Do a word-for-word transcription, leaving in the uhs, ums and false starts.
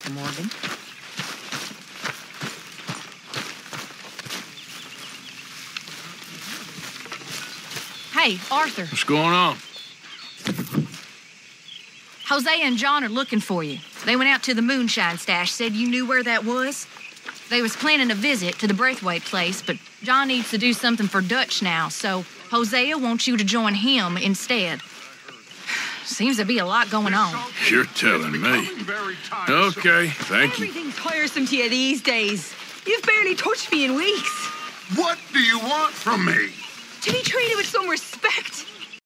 Mister Morgan. Hey, Arthur. What's going on? Hosea and John are looking for you. They went out to the moonshine stash, said you knew where that was. They was planning a visit to the Braithwaite place, but John needs to do something for Dutch now, so Hosea wants you to join him instead. Seems to be a lot going on. You're telling me. Okay, thank you. Everything's tiresome to you these days. You've barely touched me in weeks. What do you want from me? To be treated with some respect.